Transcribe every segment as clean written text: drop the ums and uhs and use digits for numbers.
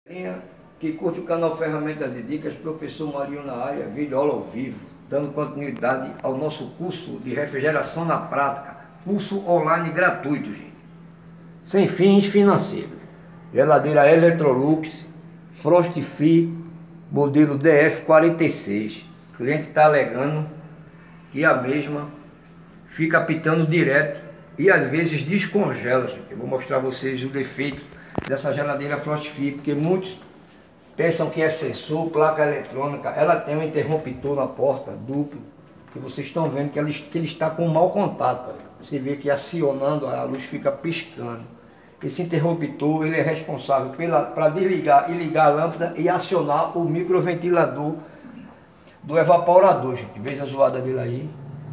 Que curte o canal Ferramentas e Dicas, professor Marinho na área, vídeo aula ao vivo, dando continuidade ao nosso curso de refrigeração na prática, curso online gratuito, gente, sem fins financeiros. Geladeira Electrolux, Frost Free, modelo DF46. O cliente está alegando que a mesma fica apitando direto e às vezes descongela, gente. Eu vou mostrar a vocês o defeito dessa geladeira Frost Free, porque muitos pensam que é sensor, placa eletrônica. Ela tem um interruptor na porta duplo, que vocês estão vendo que ele está com mau contato. Você vê que acionando a luz fica piscando. Esse interruptor ele é responsável para desligar e ligar a lâmpada e acionar o microventilador do evaporador, gente. Veja a zoada dele aí.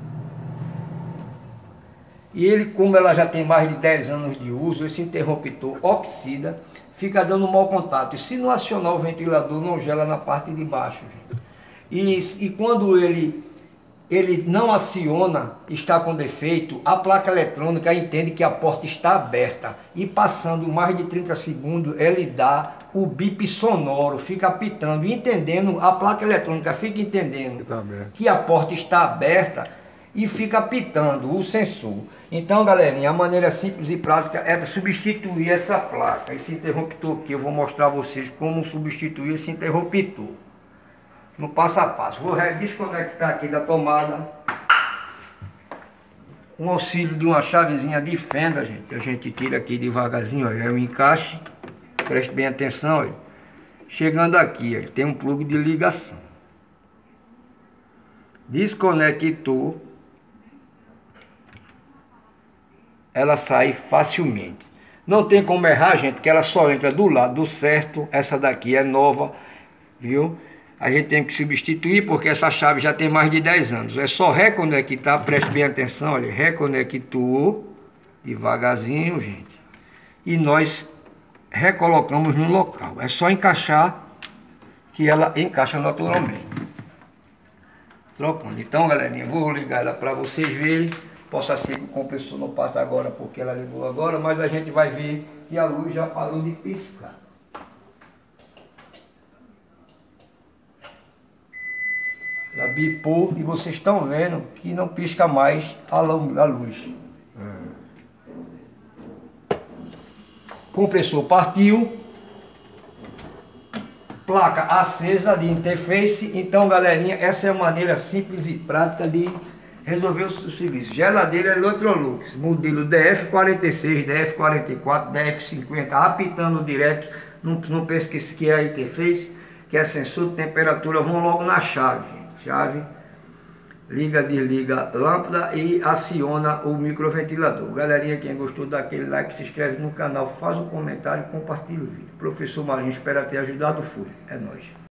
E ele, como ela já tem mais de 10 anos de uso, esse interruptor oxida, fica dando mau contato. E se não acionar o ventilador, não gela na parte de baixo, gente. E quando ele não aciona, está com defeito, a placa eletrônica entende que a porta está aberta. E passando mais de 30 segundos, ele dá o bip sonoro, fica apitando, entendendo, a placa eletrônica fica entendendo que a porta está aberta e fica apitando o sensor. Então, galerinha, a maneira simples e prática é de substituir essa placa, esse interruptor aqui. Eu vou mostrar a vocês como substituir esse interruptor no passo a passo. Vou desconectar aqui da tomada, com auxílio de uma chavezinha de fenda, gente. A gente tira aqui devagarzinho, olha, é o encaixe. Preste bem atenção, olha. Chegando aqui, ó, tem um plugue de ligação. Desconectou, ela sai facilmente. Não tem como errar, gente, que ela só entra do lado certo. Essa daqui é nova, viu? A gente tem que substituir porque essa chave já tem mais de 10 anos. É só reconectar, preste bem atenção, olha, reconectou devagarzinho, gente. E nós recolocamos no local. É só encaixar que ela encaixa naturalmente. Trocando. Então, galerinha, vou ligar ela para vocês verem. Possa ser que o compressor não passe agora porque ela ligou agora, mas a gente vai ver que a luz já parou de piscar. Ela bipou e vocês estão vendo que não pisca mais a luz. Compressor partiu. Placa acesa de interface. Então, galerinha, essa é a maneira simples e prática de resolver o serviço. Geladeira Electrolux, modelo DF46, DF44, DF50, apitando direto. Não pense que é a interface, que é sensor de temperatura. Vão logo na chave, gente. Chave, liga, desliga a lâmpada e aciona o microventilador. Galerinha, quem gostou, dá aquele like, se inscreve no canal, faz um comentário e compartilha o vídeo. Professor Marinho, espero ter ajudado. Fui. É nóis.